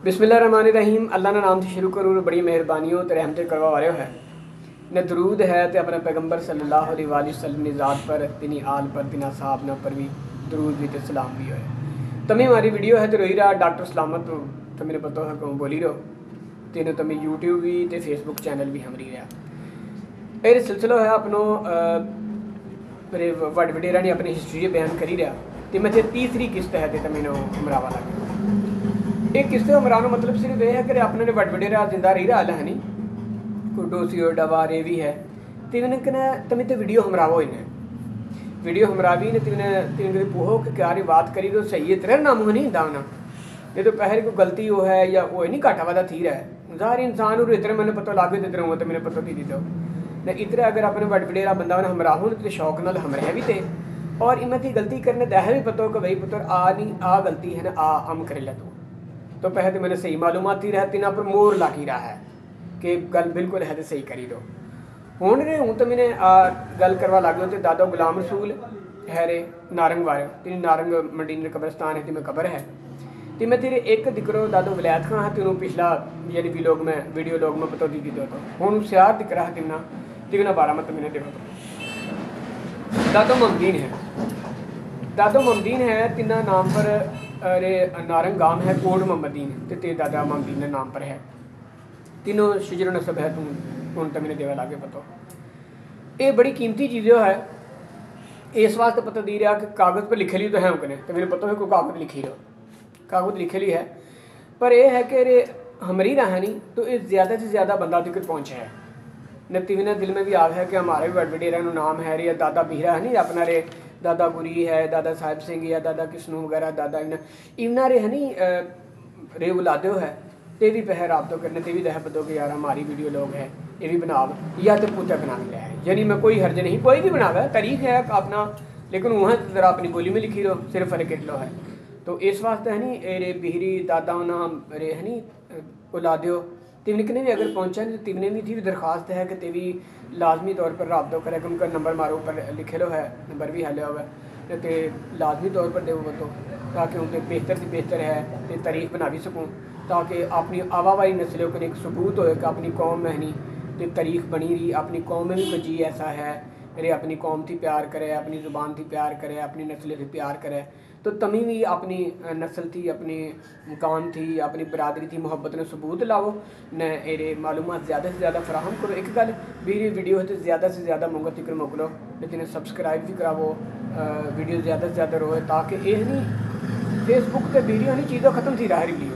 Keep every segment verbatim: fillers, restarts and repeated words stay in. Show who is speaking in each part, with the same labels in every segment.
Speaker 1: बिस्मिल्लाहिर्रहमानिर्रहीम। अल्लाह ना नाम से शुरू करूँ, बड़ी मेहरबानियों तो रहमतें करवा रहे है ने दरूद है तो अपने पैगंबर सल्लल्लाहु अलैहि वसल्लम की ज़ात पर, तिनी आल पर, तिना साहबना पर भी दरूद भी तो सलाम भी होए। तमी हमारी वीडियो है तो रोई रहा डॉक्टर सलामत तो मेरे पता है कहूँ बोली रहो तीनों तमी यूट्यूब भी तो फेसबुक चैनल भी हमरी रहा। ये सिलसिला है अपनों मेरे वड वडेरा ने अपनी हिस्ट्री बयान करी रहा तो मैं तीसरी किस्त है तो मैंने उमरावा लगे। एक किस्त उमरानो मतलब सिर्फ यह है कि अपने ने वड वडेरा जिंदा रही रहा है नहीं कोई डोसी और डबा रे भी है तो इन्हें कहना तमें तो वीडियो हमरावो इन्हें वीडियो हमरावी ने तिने तिने पूहो कि क्या बात करी तो सही है तेरा नाम नहीं दावना नहीं तो पहले कोई गलती हो है या वो नहीं घाटा वादा थी रहा है ज़ाहिर इंसान और इतने मैंने पता लागे तो इतने तो मैंने पता थी दो न इतने अगर अपने वड वडेरा बंदा उन्हें हमराहू तो शौक नाल हमरे भी थे और इनमें थी गलती करने तो है भी पता हो कि भाई पुत्र आ नहीं आ गलती है ना आ अम कर ले तू तो पहले तो मैंने सही मालूमात थी रहती ना पर मोर लागी रहा है कि गल बिल्कुल है तो सही करी दो हूँ रे हूँ तो मैंने गल करवा लगे तो दादा गुलाम रसूल है रे नारंग वाले तेरी नारंग मंडीन कब्रस्तान है मैं कबर है तो मैं तेरे एक दिक्रो दादो वलैत खां है तेनों पिछला यानी भी लोग मैं वीडियो लोग में बतौती दी दो तो हूँ सियार दिख रहा है तिना तिगना बारह मत मैंने देखो तो दादो ममदीन है दादो ममदीन है तिना नाम पर अरे नारंग गांव है कोट मोहम्मदीन तो ते दादा ममदीन नाम पर है तीनों शजर नसब है तुम हूँ तो मैंने देवा लागे पता ये बड़ी कीमती चीज़ है इस वास्ते पता दी रहा कि कागज़ पर लिखे ली तो है उनके तो मेरे पता है कोई कागज़ लिखी लो कागज़ लिखे ली है पर यह है कि रे हमारी रहा नहीं तो ये ज़्यादा से ज़्यादा बंदा तक पहुँचे है नतीवना दिल में भी आव है कि हमारे भी वड वडेरा नाम है रे या दादा बीरा है नहीं अपना रे दादा गुरी है दादा साहिब सिंह या दादा किस्नू वगैरह दादा इन्ना इन्ना रे है नहीं रे उलादो है ते भी पह राबतो करने ते भी दह बदो कि यार हमारी वीडियो लोग है ये भी बनाव या तो पूता बना लिया है यानी मैं कोई हर्ज नहीं कोई भी बनावा तारीख है अपना लेकिन वहाँ ज़रा अपनी बोली में लिखी लो सिर्फ फ़र्क लो है तो इस वास्ते है नहीं रे बिहरी दादा नाम रे है नहीं उलादो तिवने ने भी अगर पहुँचा नहीं तो तिवने भी थी भी दरख्वास्त है कि ते भी लाजमी तौर पर राबतो करे कि उनका नंबर मारो ऊपर लिखे लो है नंबर भी हाले हुआ है तो लाजमी तौर पर दे वो तो ताकि उनके बेहतर से बेहतर है तो तारीख बना भी सकूँ ताकि अपनी आवावाई नस्लों को एक सबूत हो कि अपनी कौम में नहीं तो तारीख बनी रही अपनी कौम में भी कोई जी ऐसा है रे अपनी कौम थी प्यार करे अपनी ज़ुबान थी प्यार करे अपनी नस्ल थी प्यार करे तो तमी भी अपनी नस्ल थी अपनी कौम थी अपनी बरादरी थी मुहब्बत ने सबूत लाओ न एरे मालूमात ज़्यादा से ज़्यादा फराहम करो। एक गल मेरी वीडियो है तो ज़्यादा से ज़्यादा मंगत तिकर मोकलो लेकिन सब्सक्राइब भी करावो वीडियो ज़्यादा से ज़्यादा रोए ताकि ये नहीं फेसबुक पर वीडियो नहीं चीज़ों ख़त्म थी रहा वीडियो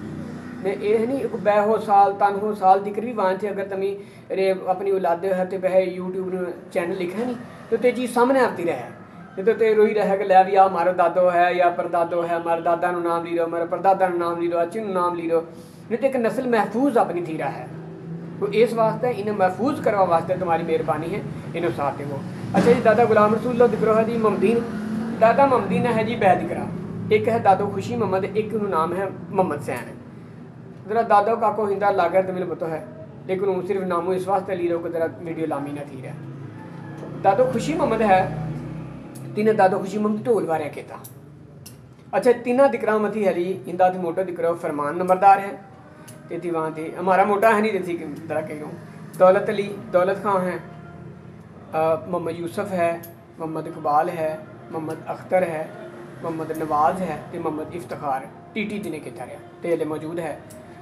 Speaker 1: मैं ये नहीं एक बै हो साल तन हो साल दिक्र भी वान थे अगर तमी रे अपनी औलादे है तो वह यूट्यूब चैनल लिखा नहीं तो ते चीज़ सामने आती रहे नहीं तो ते रोई रहे कि लै भी आ हमारा दादो है या परदादो है हमारे दादा नाम ली लो हमारे परदादा नाम ली लो अचिन नाम ली लो नहीं तो एक नस्ल महफूज अपनी थी रहा है तो इस वास्ते इन्हें महफूज करवा वास्ते तुम्हारी मेहरबानी है इन्हें साथ देवो। अच्छा जी दादा गुलाम रसूल लो दिक्रो है जी ममदीन दादा ममदीन है जी बै दिकरा एक है दादो खुशी मोहम्मद एक नाम है मोहम्मद सैन ज़रा दादा काको हिंदा लागा तो मेरे पता है लेकिन वो सिर्फ नामो इस वास्ते ली लो कि ज़रा वीडियो लामी ना थी रहा दादो खुशी मोहम्मद है तीन दादो खुशी मोहम्मद ढोल वारे कहता। अच्छा तीना दिकरा मथी हरी हिंदा थी मोटो दिकरा फरमान नंबरदार है ते थी वहाँ थी हमारा मोटा है नहीं देती ज़रा कह रहा हूँ दौलत अली दौलत खां है मोहम्मद यूसुफ है मोहम्मद इकबाल है मोहम्मद अख्तर है मोहम्मद नवाज है तो मोहम्मद इफ्तार टी टी जिन्हें कहता रहा तो हले मौजूद है।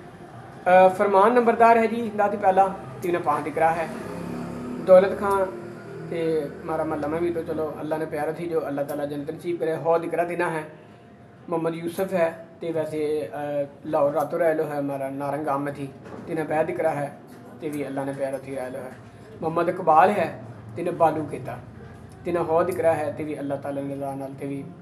Speaker 1: आ, फरमान नंबरदार है जी हिंदा थी पहला तीन पाँच दिकरा है दौलत खां ते हमारा महला में भी तो चलो अल्लाह ने प्यारा थी जो अल्लाह ताला जन्नत नसीब करे हौ दिकरा दिना है। मोहम्मद यूसुफ है तो वैसे लाहौर रातों रह लो है हमारा नारंग गांव में थी तीन पै दिकरा है तो भी अल्लाह ने प्यारा थी रह लो है। मोहम्मद इकबाल है तीन बालू कहता तीन हौ दिकरा है तो भी अल्लाह ताला ने नाल ते भी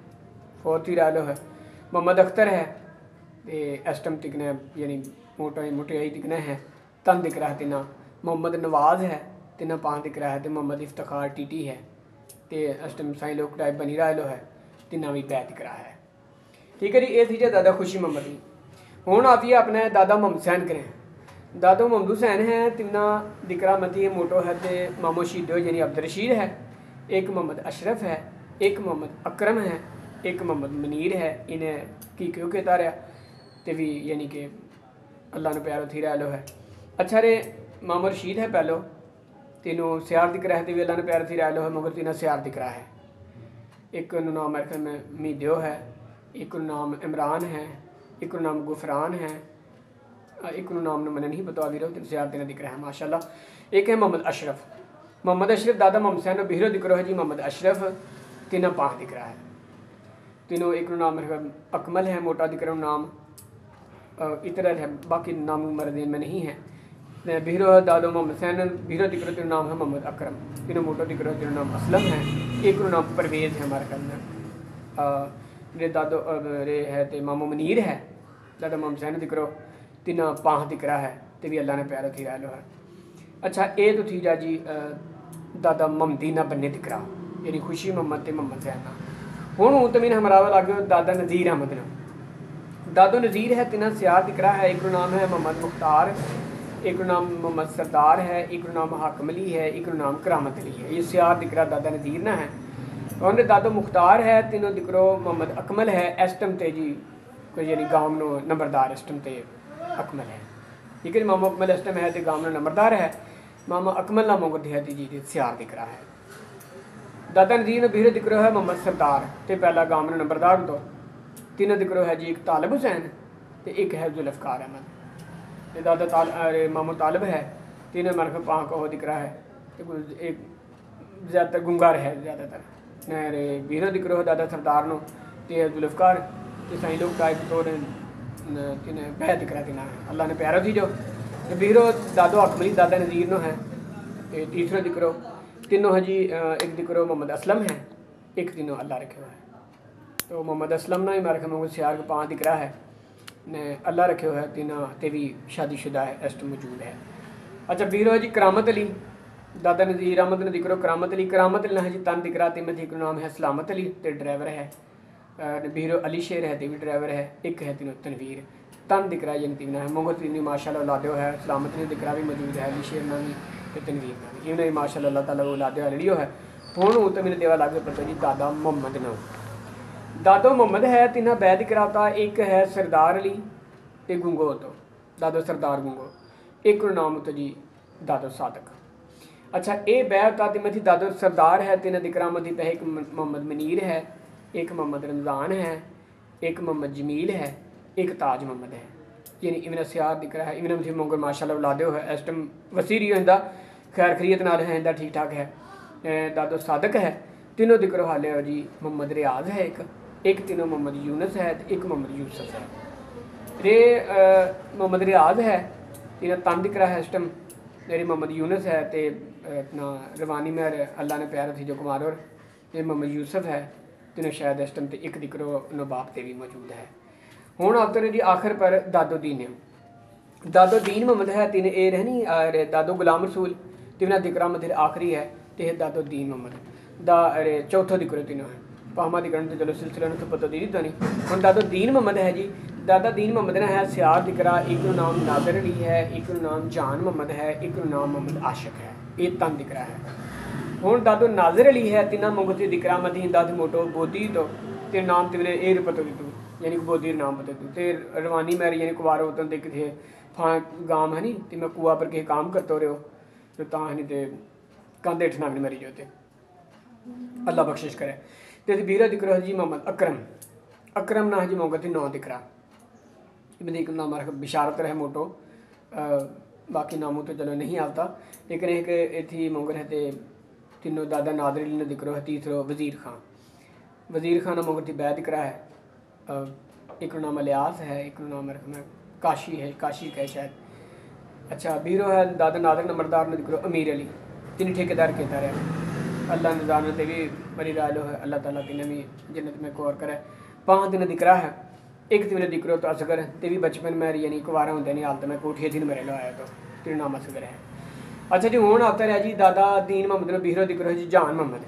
Speaker 1: फोर थी रह लो है। मोहम्मद अख्तर है तो एस्टम तिकने यानी मोटा मोटियाई दिखना है तन दिख रहा है तिना। मोहम्मद नवाज है तिना पाँच दिख रहा है तो मोहम्मद इफ्तार टी टी है तो अष्टम साई लोग टाइप बनी रहा लो है तिना भी पै दिख रहा है। ठीक है जी ये थी जो दादा खुशी मोहम्मद की। हूँ आप ये अपने दादा मोहम्मद सैन करें दादा मोहम्मद हुसैन है तिना दिकरा मती मोटो है तो मामो शीदो यानी अब्दुल रशीद है एक मोहम्मद अशरफ है एक मोहम्मद अकरम है एक मोहम्मद मनीर है इन्हें की क्यों कहता रहा तो भी यानी कि अल्लाह ने प्यारो थी रह लो है। अच्छा रे मामू रशीद है पहलो तीनों सियार दिकरा है, तो भी अल्लाह ने प्यारो थी रह लो है, मगर तीनों सियार दिकरा है। एक नाम मेरे ख्याल में मीदियो है, एक नाम इमरान है, एक नाम गुफरान है, एक नाम मैंने नहीं बता भी रहा, सियार तीन दिकरा है माशाल्लाह। एक है मोहम्मद अशरफ, मोहम्मद अशरफ दादा मोहम्मद हुसैन बिहरो दिक्रो है जी। मोहम्मद अशरफ तीनों पाँच दिख रहा है, तीनों एक नाम अकमल है, मोटा दिक्रो नाम इतरल है, बाकी नाम मरदीन में नहीं है। बिहरो दादो मोहम्मद हुसैन बिहरो दिक्रो तीनों नाम है मोहम्मद अकरम, तीनों मोटो दिक्रो तीनों नाम असलम है, एक नाम परवेज़ है हमारे ख्याल में। मेरे दादो रे है तो मामू मनीर है, दादा मोहम्मद हुसैन दिक्रो तीनों पाँच दिख रहा है, तो भी अल्लाह ने प्यारा थी रह लो है। अच्छा ये तो थी जा जी दादा ममदीना बन्ने दिकरा यानी खुशी मोहम्मद ते मोहम्मद जैना। हूँ हूँ तो मैंने हमारा लग गया दादा नज़ीर अहमद ना, दादो नज़ीर है तीन सियार दिकरा है, एक नाम है मोहम्मद मुख्तार, एक नाम मोहम्मद सरदार है, एक नाम हाकम अली है, एक नाम करामत अली है। ये सियार दिकरा दादा नज़ीर ना है। और दादो मुख्तार है तीनों दिकरो मोहम्मद अकमल है, एस्टम ते जी कोई यानी गाँव नो नंबरदार एस्टम ते अकमल है, ठीक है जी। मामा अकमल एस्टम है तो गाँव नो नंबरदार है, मामा अकमल ना मोगत है जी सियार दिकरा है। दादा नज़ीर ने बिहरे दिक्रो है मोहम्मद सरदार, तो पहला गाँव में नंबरदार दो, तीनों दिक्रो है जी, एक तालब हुसैन तो एक है जुल्फ़कार अहमद। दादा ताल मामू तालब है, तीनों मरख पाँच को दिकरा है, तो एक ज़्यादातर गुंगार है ज़्यादातर रे बिहरे दिक्रो है दादा सरदार नो तो जुल्फ़कार तो सही लोग टाइप तो तीन बह दिकरा तीना है, अल्लाह ने प्यारा थी जो बिहरो दादो अकमली दादा नज़ीर नो है। तो तीसरा दिक्रो तीनों है जी, एक दिक्रो मोहम्मद असलम है, एक तीनों अल्लाह रखे हुआ है। तो मोहम्मद असलम ना ही मारे ख्याल सियार को पाँच दिकरा है ने अल्लाह रखे हुआ है, तीनों ते भी शादीशुदा है एस्ट मौजूद है। अच्छा बिहरो है जी करामत अली, दादा नज़ीर अहमद ने दिक्रो करामत अली, करामत अली ना है जी तन दिकरा ते में एक नाम है सलामत अली तो ड्राइवर है, बिहरो अली शेर है तो भी ड्राइवर है, एक है तीनों तनवीर तन दिकरा यानी तीन है। मोहम्मद तीन माशाल्लाह औलादो है, सलामत ने दिकरा भी मौजूद है, अली शेर ना भी तो तनवीर ना भी, इन्हें माशाल्लाह अल्लाह ताला औलादो है है। हूँ तो मैंने देवा लगे पता जी दादा मोहम्मद ना, दादो मोहम्मद है तीना बैद कराता, एक है सरदार अली एक गुंगो तो दादो सरदार गुंगो, एक नाम तो जी दादो सादक। अच्छा ये बैद था मैं थी दादो सरदार है तीन दिकरा मधी पे एक मोहम्मद मनीर है, एक मोहम्मद रमज़ान है, एक मोहम्मद जमील है, एक ताज मोहम्मद है, यानी इवन सियार दिकरा है। इवन मुझे मोंगर माशाल्लाह औलादो है, इस टाइम वसीरी होंदा खैर खरीत नाल है इंदा ठीक ठाक है। दादो सादक है, तीनों दिक्रो हाले हो जी। मोहम्मद रियाज है एक, एक तीनों मोहम्मद यूनस है, एक मोहम्मद यूसुफ है। रे मोहम्मद रियाज है तीनों तन दिकरा है इस टाइम, मेरी मोहम्मद यूनस है तो अपना रवानी में अल्लाह ने प्यारा थी जो कुमार और ये मोहम्मद यूसुफ है, तीनों शायद इस टाइम एक दिक्रो नबाब से भी मौजूद है। हूँ आते हैं जी आखिर पर दादो दीन है, दादो दीन मोहम्मद है तीन ए रहनी और दादो गुलाम रसूल तीन दिकरा मधे आखिरी है तो दादो दीन मोहम्मद दा अरे चौथो दिक्रो तीनों है। पाहमा दिक्र तो चलो सिलसिला तो पता दी तो नहीं। हम दादो दीन मोहम्मद है जी, दादा दीन मोहम्मद ना है सियार दिकरा, एक नाम नादर अली है, एक नाम जान मोहम्मद है, एक नाम मोहम्मद आशिक है, ये तन दिकरा है। हूँ दादो नाजर अली है तीना मुगती दिकरा मधी दाद मोटो बोदी तो ते नाम तेरे ए पतो तू यानी बोदी नाम पता तू ते रवानी मेरी यानी कुवारो उतन देख थे फां गांव है नहीं तो मैं कुआ पर कहीं काम करते रहो तो ता है नहीं तो कंधे ठना भी मरी जाते अल्लाह बख्शिश करे। तो बीरा दिक्रो जी मोहम्मद अकरम, अकरम ना है जी मोहम्मद नौ दिकरा इबन एक नाम बिशारत रहे मोटो आ, बाकी नामों तो चलो नहीं आता, लेकिन एक थी मोगर है तो तीनों दादा नादर अली ने दिक्रो है। तीसरो वज़ीर खान, वज़ीर खान मोगर थी बै दिकरा है, आ, एक नाम अलियास है, एक नाम रखना काशी है, काशी का है शायद। अच्छा बीरो है दादा नादर नंबरदार ने दिक्रो अमीर अली, तीन ठेकेदार कहता रहा अल्लाह ने जान ते भी बड़ी रालो है, अल्लाह ताला तीन भी जन्नत में कोर करे। पाँच दिन दिकरा है, एक दिन दिक्रो तो असगर ते भी बचपन में यानी कुवारा होंगे नहीं हालत में कोठिए दिन मेरे लो आया तो तीन नाम असगर है। अच्छा जी हूँ आता रहा जी दादा दीन मोहम्मद ने बीरो दिक्रो है जी जान मोहम्मद,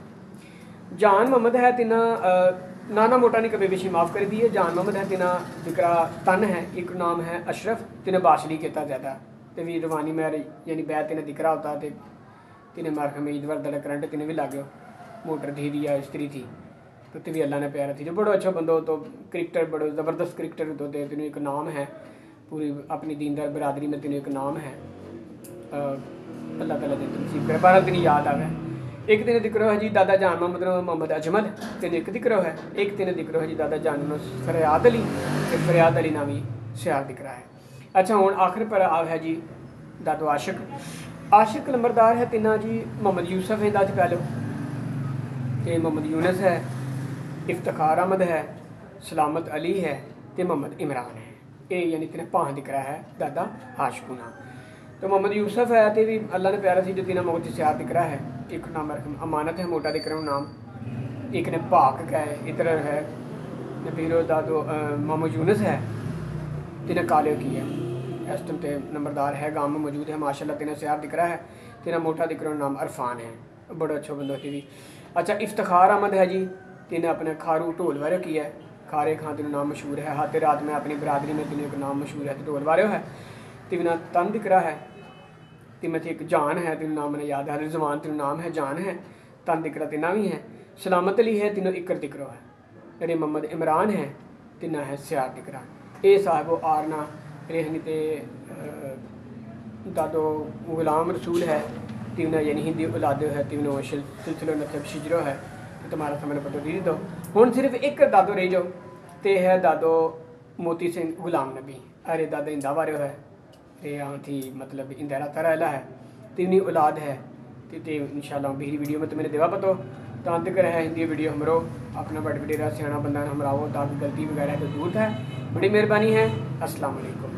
Speaker 1: जान मोहम्मद है तीना नाना मोटा नहीं कभी विशी माफ़ कर दिए। जान मोहम्मद है तीना दिकरा तन है, एक नाम है अशरफ तीन बाशली कहता ज़्यादा तो भी रवानी में यानी बै तीन दिकरा होता तो तीन मार्क में ईदवर दल करंट तीन भी लागे मोटर धी दिया स्त्री थी तो भी अल्लाह ने प्यारा थी जो बड़ो अच्छा बंदो तो क्रिकेटर बड़ो ज़बरदस्त क्रिकेटर तो दे तेन एक नाम है पूरी अपनी दीनदार बरादरी में तेन एक नाम है अल्लाह ताला दिन नसीब करे बारह दिन याद आवे। एक दिन जिक्र है जी दादा जान मतलब मोहम्मद अजमल तेन एक जिक्र है एक दिन जिक्र है जी दादा जान फरियाद अली ते फरियाद अली नामी सियार जिक्र है। अच्छा हुण आखिर पर आ है जी दादो आशिक आशिक नंबरदार है तिना जी मोहम्मद यूसुफ है दाद पहलो ते मोहम्मद यूनस है इफ्तिखार अहमद है सलामत अली है ते मोहम्मद इमरान है ये यानी तिना पाँच जिक्र है दादा आशिकुना। तो मोहम्मद यूसुफ है तो भी अल्लाह ने प्यारा सी जो तिना मोहम्मद सियार दिक्रा है एक नाम अमानत है मोटा दिक्रा नाम एक ने भाक का है इधर है नबीरो दादो मोहम्मद यूनस है तिना काले की है इस टाइम ते नंबरदार है गांव में मौजूद है माशाल्लाह तिना सियार दिक्रा है तिना मोटा दिक्रा नाम अरफान है बड़ा अच्छा बंदा थी। अच्छा इफ्तिखार अहमद है जी तिने अपने खारू ढोल वारे की है खारे खां तिन नाम मशहूर है हाथे रात में अपनी बरादरी में तिन एक नाम मशहूर है ढोल वारे है तिना तन दिक्रा है तिम एक जान है तीन नाम मैंने याद है रिजवान तीन नाम है जान है तन दिक्रा तिना भी है सलामत अली है तीनों इकर दिक्रो है मेरे मोहम्मद इमरान है तिना है सियार दिक्रा ये साहब आरना रेहनी ते दादो गुलाम रसूल है तीनों यानी हिंदी औलादो है तीनों सिलसिलो नसब शिजरो है तो तुम्हारा समय पता दी दो हुण सिर्फ एक दादो रही जो ते है दादो मोती सिंह गुलाम नबी अरे दादा इंदा बारे है ते हाँ थी मतलब इंदरा तरह है तीनी औलाद है ते, ते इंशाल्लाह बिहरी वीडियो में तो मैंने देवा पतो तां तक है हिंदी वीडियो हमरो अपना बड़ बडेरा सियाना बंदा हमराओ ताकि गलती वगैरह तो दूर है। बड़ी मेहरबानी है। अस्सलाम वालेकुम।